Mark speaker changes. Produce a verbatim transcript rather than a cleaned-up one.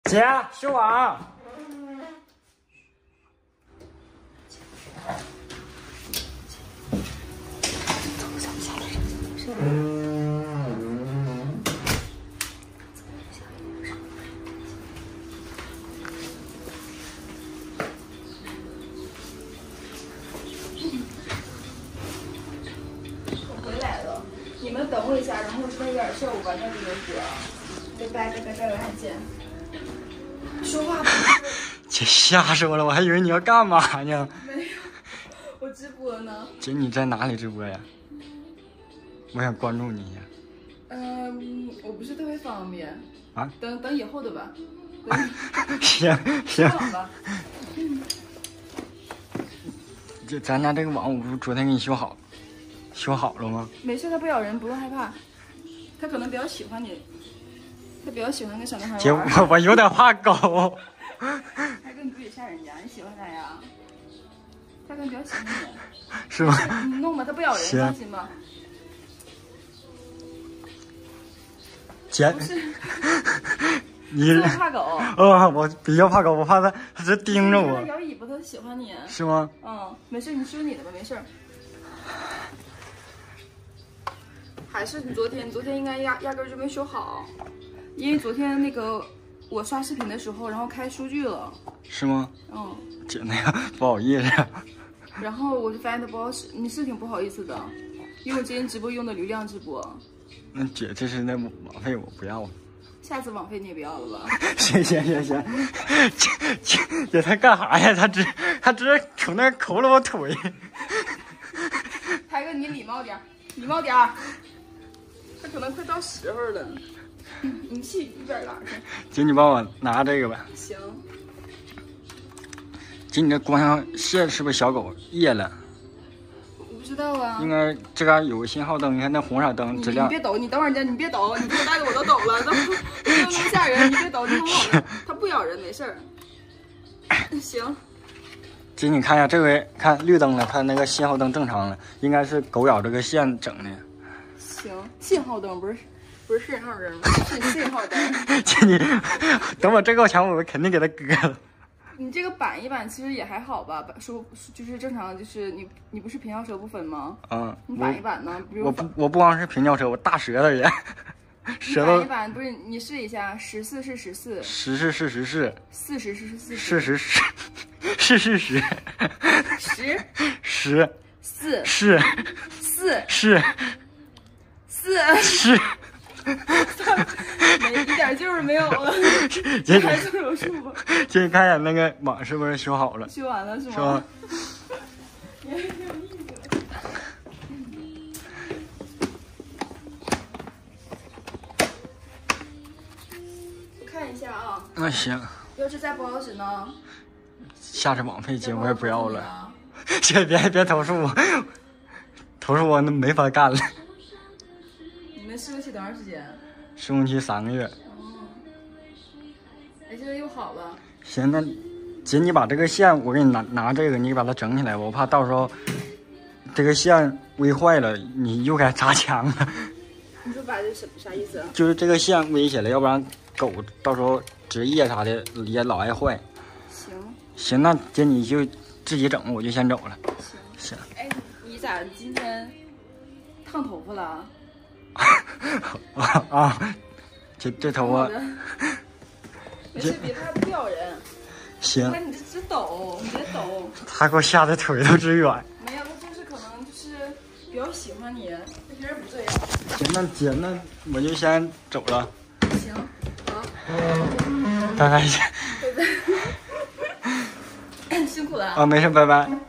Speaker 1: 姐，修网。
Speaker 2: 我回来了，你们等我一下，然后这边有点事，我把那个给哥。拜拜拜拜拜拜，再见。说话不是。
Speaker 1: 姐吓死我了，我还以为你要干嘛呢。
Speaker 2: 没有，我直播呢。
Speaker 1: 姐，你在哪里直播呀？我想关注你一下。
Speaker 2: 嗯，我不是特别方便。
Speaker 1: 啊？
Speaker 2: 等等以后的吧。
Speaker 1: 行行。
Speaker 2: 吧。
Speaker 1: 姐，咱家这个网我不是昨天给你修好，修好了吗？
Speaker 2: 没事，它不咬人，不用害怕。它可能比较喜欢你，它比较喜欢跟小男孩玩。
Speaker 1: 姐，我我有点怕狗。
Speaker 2: 他跟你不也吓人家？你喜欢他呀？他跟比较喜欢你。
Speaker 1: 是吗？
Speaker 2: 你弄吧，它不咬人，放心吧。
Speaker 1: 姐，你
Speaker 2: 这么怕狗？
Speaker 1: 哦，我比较怕狗，我怕它，它直盯着我。
Speaker 2: 它摇尾巴，它喜欢你。
Speaker 1: 是吗？
Speaker 2: 嗯，没事，你修你的吧，没事。还是你昨天，你昨天应该压压根就没修好，因为昨天那个我刷视频的时候，然后开数据了。
Speaker 1: 是吗？
Speaker 2: 嗯。
Speaker 1: 姐，那个不好意思。
Speaker 2: 然后我就发现它不好使，你是挺不好意思的，因为我今天直播用的流量直播。
Speaker 1: 那姐，这是那网费我不要了。
Speaker 2: 下次网费你也不要了吧？
Speaker 1: 行行行行，姐姐姐他干啥呀？他直他直接从那抠了我腿。
Speaker 2: 台哥，你礼貌点，礼貌点。他可能快到时候了，你去一边拉去。
Speaker 1: 姐，你帮我拿这个吧。
Speaker 2: 行。
Speaker 1: 姐，你这光箱线是不是小狗夜了？
Speaker 2: 我不知道啊。应
Speaker 1: 该这嘎有个信号灯，你看那红色灯，质量。
Speaker 2: 你别抖，你等会儿你你别抖，你这么大的我都抖了，都都那么吓人，你别抖，你好好。它不咬人，没事儿。行。
Speaker 1: 姐，你看一下这回看绿灯了，它那个信号灯正常了，应该是狗咬这个线整的。
Speaker 2: 行，信号灯不是不是信号灯，是信号灯。
Speaker 1: 姐，你等我这够强，我肯定给它割了。
Speaker 2: 你这个板一板其实也还好吧，说就是正常，就是你你不是平翘舌不分吗？
Speaker 1: 嗯。
Speaker 2: 你板一板呢？比如
Speaker 1: 我不我不光是平翘舌，我大舌头也。舌头。
Speaker 2: 板一板不是你试一下，十四是十四，
Speaker 1: 十是是十是，
Speaker 2: 四十是四
Speaker 1: 十，是十是是十，
Speaker 2: 十
Speaker 1: 十
Speaker 2: 四
Speaker 1: 是
Speaker 2: 四
Speaker 1: 是
Speaker 2: 四
Speaker 1: 是。
Speaker 2: 没一点劲儿没有了，
Speaker 1: 姐
Speaker 2: 还是有数吧。
Speaker 1: 姐，你看一眼那个网是不是修好了？
Speaker 2: 修完了是吗？
Speaker 1: 是吗？
Speaker 2: 你还挺有意思。我看一下啊。
Speaker 1: 那行。
Speaker 2: 要是再不好使呢？
Speaker 1: 下次网费姐我也不要了。姐，别别投诉我，投诉我那没法干了。
Speaker 2: 你们试用期多长时间？
Speaker 1: 试用期三个月。
Speaker 2: 哦。哎，现在又好了。
Speaker 1: 行，那姐你把这个线，我给你拿拿这个，你给把它整起来，我怕到时候这个线微坏了，你又该砸墙了。
Speaker 2: 你说把这什啥意思？
Speaker 1: 就是这个线微起来，要不然狗到时候职业啥的也老爱坏。
Speaker 2: 行。行，
Speaker 1: 那姐你就自己整，我就先走了。
Speaker 2: 行。
Speaker 1: 行。
Speaker 2: 哎，你咋今天烫头发了？
Speaker 1: 啊啊！这这头发，
Speaker 2: 没事，别怕不咬人。
Speaker 1: 行。
Speaker 2: 那你这直抖，你别抖。
Speaker 1: 他给我吓得腿都直软。
Speaker 2: 没有，他就是可能就是比较喜欢你，他平时不这样。
Speaker 1: 行，那姐，那我就先走了。
Speaker 2: 行，好。
Speaker 1: 拜拜。
Speaker 2: 拜拜。辛苦了啊。
Speaker 1: 啊，没事，拜拜。